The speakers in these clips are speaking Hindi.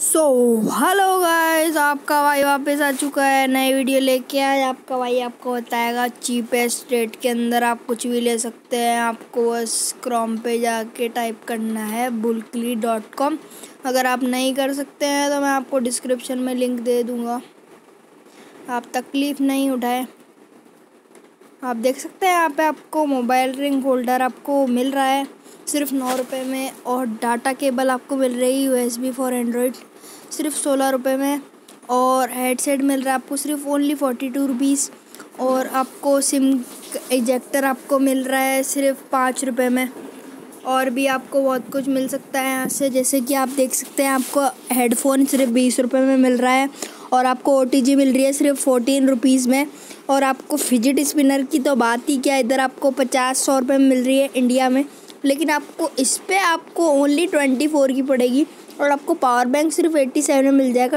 सो हेलो गाइस, आपका भाई वापस आ चुका है नई वीडियो लेके। आज आपका भाई आपको बताएगा चीपेस्ट रेट के अंदर आप कुछ भी ले सकते हैं। आपको बस क्रोम पे जाके टाइप करना है bulkly.com। अगर आप नहीं कर सकते हैं तो मैं आपको डिस्क्रिप्शन में लिंक दे दूँगा, आप तकलीफ़ नहीं उठाएं। आप देख सकते हैं यहाँ पे आपको मोबाइल रिंग होल्डर आपको मिल रहा है सिर्फ 9 रुपये में, और डाटा केबल आपको मिल रही है USB फॉर एंड्रॉयड सिर्फ 16 रुपये में, और हेडसेट मिल रहा है आपको सिर्फ ओनली 42 रुपीज़, और आपको सिम इजेक्टर आपको मिल रहा है सिर्फ 5 रुपये में। और भी आपको बहुत कुछ मिल सकता है यहाँ से, जैसे कि आप देख सकते हैं आपको हेडफोन सिर्फ 20 रुपये में मिल रहा है, और आपको OTG मिल रही है सिर्फ 14 रुपीज़ में। और आपको फिजिट स्पिनर की तो बात ही क्या, इधर आपको 50-100 रुपये में मिल रही है इंडिया में, लेकिन आपको इस पर आपको ओनली 24 की पड़ेगी। और आपको पावर बैंक सिर्फ 87 में मिल जाएगा।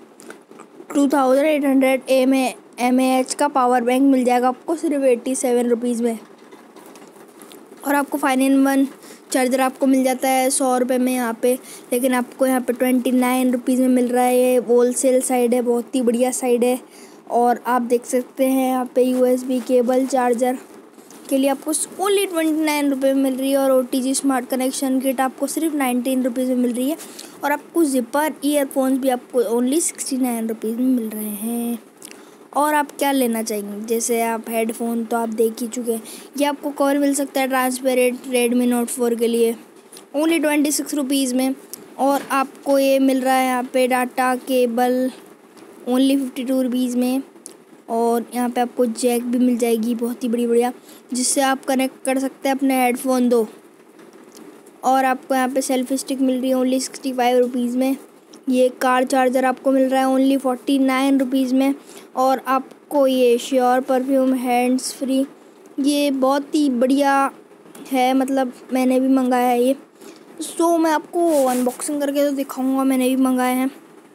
2800 mAh का पावर बैंक मिल जाएगा आपको सिर्फ 87 रुपीज़ में। और आपको 5-in-1 चार्जर आपको मिल जाता है 100 रुपये में यहाँ पे, लेकिन आपको यहाँ पे 29 रुपीज़ में मिल रहा है। ये होलसेल साइड है, बहुत ही बढ़िया साइड है। और आप देख सकते हैं यहाँ पे USB केबल चार्जर के लिए आपको ओनली 29 रुपये में मिल रही है, और OTG स्मार्ट कनेक्शन किट आपको सिर्फ 19 रुपीज़ में मिल रही है। और आपको जिपर ईयरफोन्स भी आपको ओनली 69 रुपीज़ में मिल रहे हैं। और आप क्या लेना चाहेंगे, जैसे आप हेडफोन तो आप देख ही चुके हैं। ये आपको कवर मिल सकता है ट्रांसपेरेंट Redmi Note 4 के लिए ओनली 26 रुपीज़ में। और आपको ये मिल रहा है यहाँ पे डाटा केबल ओनली 52 रुपीज़ में। और यहाँ पे आपको जैक भी मिल जाएगी बहुत ही बढ़िया, जिससे आप कनेक्ट कर सकते हैं अपने हेडफोन दो। और आपको यहाँ पे सेल्फी स्टिक मिल रही है ओनली 65 रुपीज़ में। ये कार चार्जर आपको मिल रहा है ओनली 49 रुपीज़ में। और आपको ये श्योर परफ्यूम हैंड्स फ्री, ये बहुत ही बढ़िया है, मतलब मैंने भी मंगाया है ये। सो मैं आपको अनबॉक्सिंग करके तो दिखाऊंगा, मैंने भी मंगाए हैं।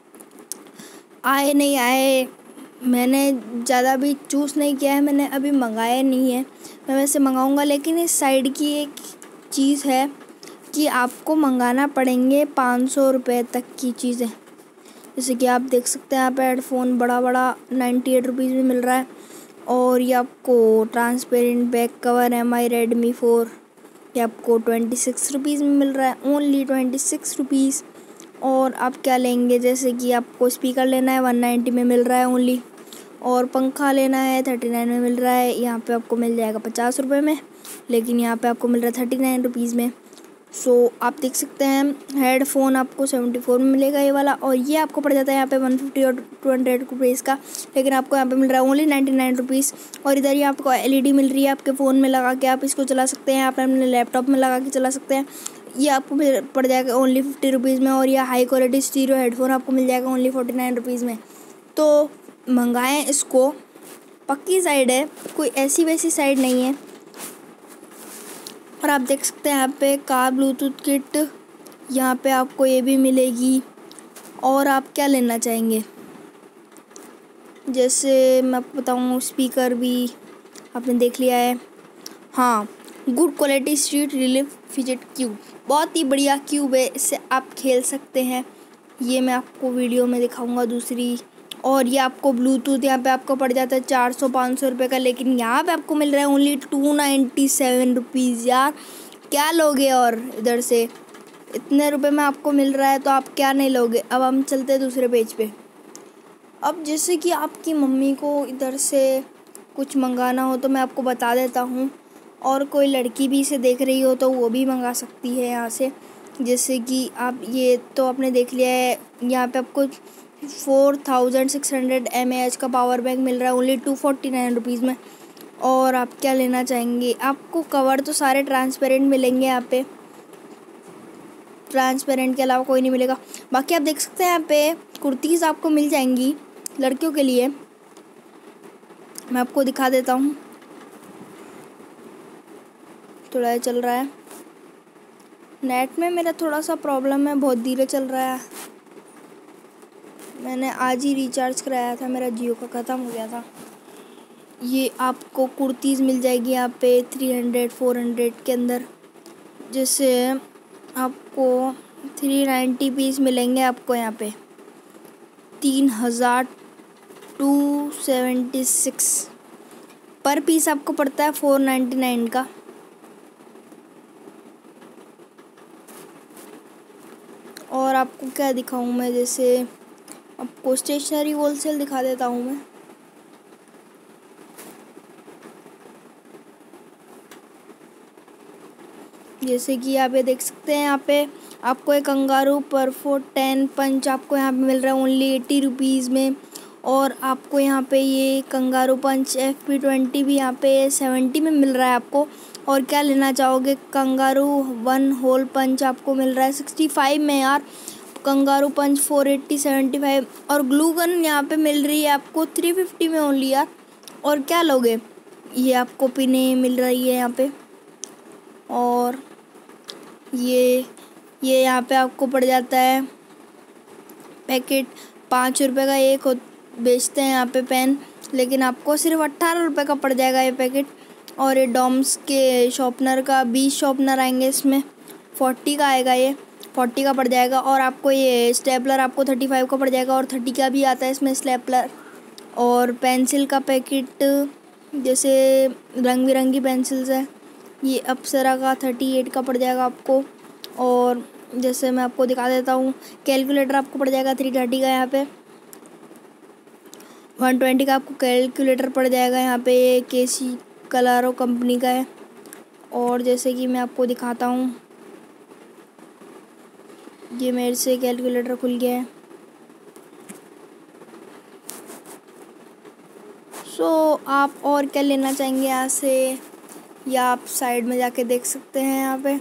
आए नहीं आए मैंने ज़्यादा भी चूज़ नहीं किया है, मैंने अभी मंगाया नहीं है, मैं वैसे मंगाऊंगा। लेकिन इस साइड की एक चीज़ है कि आपको मंगाना पड़ेंगे 500 रुपये तक की चीज़ें। जैसे कि आप देख सकते हैं यहाँ पे हेडफोन बड़ा 98 रुपीज़ में मिल रहा है। और ये आपको transparent back cover MI Redmi 4 ये आपको 26 रुपीज़ में मिल रहा है, ओनली 26 रुपीज़। और आप क्या लेंगे, जैसे कि आपको स्पीकर लेना है 190 में मिल रहा है ओनली, और पंखा लेना है 39 में मिल रहा है। यहाँ पे आपको मिल जाएगा 50 रुपये में, लेकिन यहाँ पे आपको मिल रहा है 39 रुपीज़ में। सो आप देख सकते हैं हेडफोन आपको 74 में मिलेगा ये वाला, और ये आपको पड़ जाता है यहाँ पे 150 और 200 रुपीज़ का, लेकिन आपको यहाँ पे मिल रहा है ओनली 99 रुपीज़। और इधर ये आपको LED मिल रही है, आपके फ़ोन में लगा के आप इसको चला सकते हैं, आप अपने लैपटॉप में लगा के चला सकते हैं। ये आपको पड़ जाएगा ओनली 50 रुपीज़ में। और ये हाई क्वालिटी स्टीरियो हेडफोन आपको मिल जाएगा ओनली 49 रुपीज़ में। तो मंगाएं इसको, पक्की साइड है, कोई ऐसी वैसी साइड नहीं है। और आप देख सकते हैं यहाँ पे कार ब्लूटूथ किट, यहाँ पे आपको ये भी मिलेगी। और आप क्या लेना चाहेंगे, जैसे मैं आपको बताऊँ स्पीकर भी आपने देख लिया है। हाँ, good quality stress relief fidget cube, बहुत ही बढ़िया क्यूब है, इससे आप खेल सकते हैं। ये मैं आपको वीडियो में दिखाऊंगा दूसरी। और ये आपको ब्लूटूथ यहाँ पे आपको पड़ जाता है 400-500 रुपये का, लेकिन यहाँ पे आपको मिल रहा है ओनली 297 रुपीज़। यार क्या लोगे, और इधर से इतने रुपए में आपको मिल रहा है तो आप क्या नहीं लोगे। अब हम चलते हैं दूसरे पेज पे। अब जैसे कि आपकी मम्मी को इधर से कुछ मंगाना हो तो मैं आपको बता देता हूँ, और कोई लड़की भी इसे देख रही हो तो वो भी मंगा सकती है यहाँ से। जैसे कि आप ये तो आपने देख लिया है, यहाँ पे आपको 4600 mAh का पावर बैंक मिल रहा है ओनली 249 रुपीज़ में। और आप क्या लेना चाहेंगे, आपको कवर तो सारे ट्रांसपेरेंट मिलेंगे यहाँ पे, ट्रांसपेरेंट के अलावा कोई नहीं मिलेगा। बाकी आप देख सकते हैं यहाँ पे कुर्तीज़ आपको मिल जाएंगी लड़कियों के लिए, मैं आपको दिखा देता हूँ। थोड़ा चल रहा है, नेट में मेरा थोड़ा सा प्रॉब्लम है, बहुत धीरे चल रहा है। मैंने आज ही रिचार्ज कराया था, मेरा जियो का ख़त्म हो गया था। ये आपको कुर्तीज़ मिल जाएगी यहाँ पे 300-400 के अंदर। जैसे आप आपको 390 पीस मिलेंगे आपको यहाँ पे 3276 पर पीस आपको पड़ता है 499 का। और आपको क्या दिखाऊं मैं, जैसे आपको स्टेशनरी होलसेल दिखा देता हूँ मैं। जैसे कि आप ये देख सकते हैं, यहाँ पे आपको एक कंगारू परफोर्ट 10 पंच आपको यहाँ पे मिल रहा है ओनली 80 रुपीज़ में। और आपको यहाँ पे ये कंगारू पंच FP20 भी यहाँ पे 70 में मिल रहा है आपको। और क्या लेना चाहोगे, कंगारू 1 होल पंच आपको मिल रहा है 65 में यार। Kangaroo punch 480 75। और ग्लू गन यहाँ पे मिल रही है आपको 350 में ओनली यार। और क्या लोगे, ये आपको पिने मिल रही है यहाँ पे। और ये यहाँ पे आपको पड़ जाता है पैकेट 5 रुपये का एक बेचते हैं यहाँ पे पेन, लेकिन आपको सिर्फ 18 रुपये का पड़ जाएगा ये पैकेट। और ये डॉम्स के शॉर्पनर का 20 शॉर्पनर आएंगे, इसमें 40 का आएगा, ये 40 का पड़ जाएगा। और आपको ये स्टेपलर आपको 35 का पड़ जाएगा और 30 का भी आता है इसमें स्टेपलर। और पेंसिल का पैकेट, जैसे रंग बिरंगी पेंसिल्स है, ये अप्सरा का 38 का पड़ जाएगा आपको। और जैसे मैं आपको दिखा देता हूँ, कैलकुलेटर आपको पड़ जाएगा 330 का, यहाँ पे 120 का आपको कैलकुलेटर पड़ जाएगा यहाँ पे। केसी कलारो कंपनी का है। और जैसे कि मैं आपको दिखाता हूँ, ये मेरे से कैलकुलेटर खुल गया है। सो आप और क्या लेना चाहेंगे यहाँ से, या आप साइड में जाके देख सकते हैं, यहाँ पे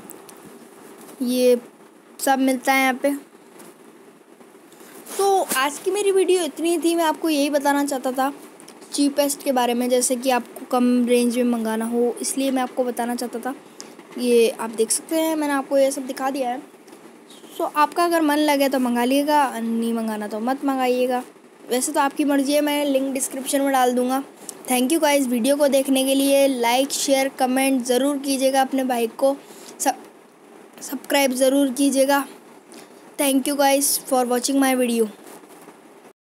ये सब मिलता है यहाँ पे। तो आज की मेरी वीडियो इतनी थी, मैं आपको यही बताना चाहता था चीपेस्ट के बारे में, जैसे कि आपको कम रेंज में मंगाना हो, इसलिए मैं आपको बताना चाहता था। ये आप देख सकते हैं, मैंने आपको ये सब दिखा दिया है। सो आपका अगर मन लगे तो मंगा लीजिएगा, नहीं मंगाना तो मत मंगाइएगा, वैसे तो आपकी मर्ज़ी है, मैं लिंक डिस्क्रिप्शन में डाल दूँगा। थैंक यू गाइस वीडियो को देखने के लिए। लाइक शेयर कमेंट ज़रूर कीजिएगा, अपने भाई को सब्सक्राइब ज़रूर कीजिएगा। Thank you guys for watching my video.